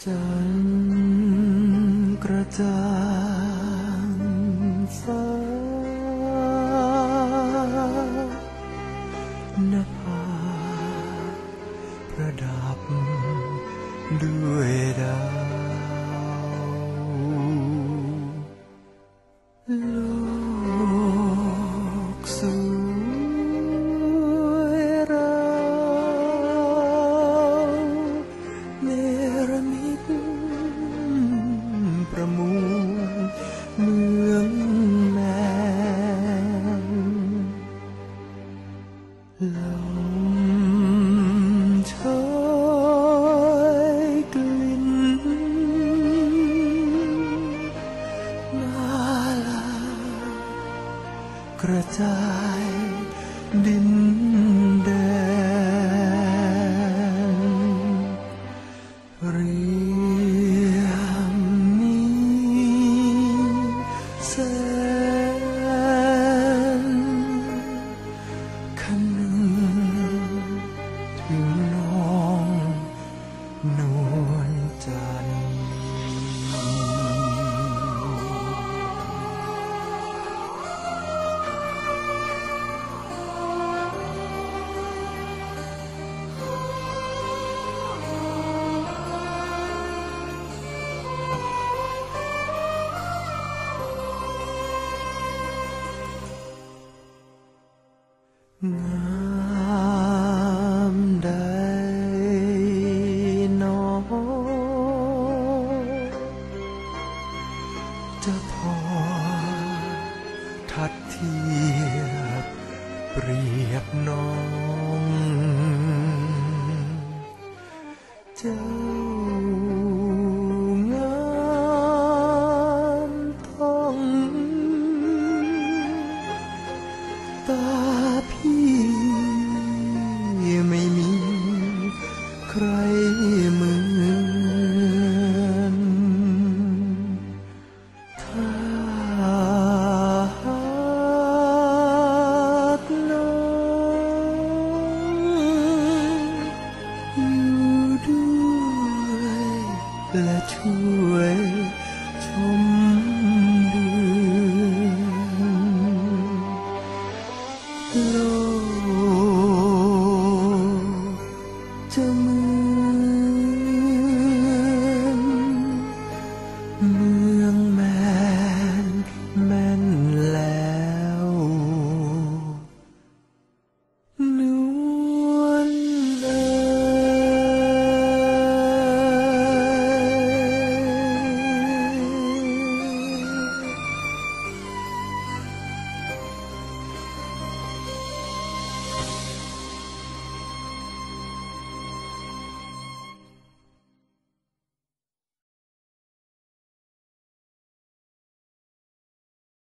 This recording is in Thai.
จันทร์กระจ่างฟ้านภาประดับด้วยดาวโลกสวยราวเนรมิตประมูลเมืองแมนลมโชยกลิ่นมาลากระจายดินแดนเรียมนี้แสนคนึงถึงน้องนวลจันทร์งามใดหนอจะพอทัดเทียบเปรียบน้องเจ้างามต้องตา